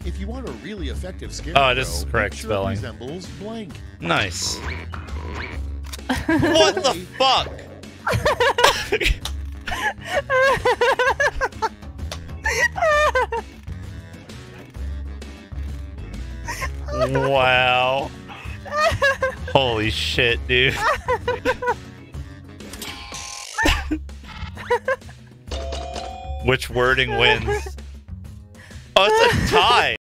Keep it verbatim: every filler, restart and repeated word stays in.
If you want a really effective Scarecrow, Oh, this is correct make sure spelling. it resembles blank. Nice. What the fuck? Wow. Holy shit, dude. Which wording wins? Oh, it's a tie.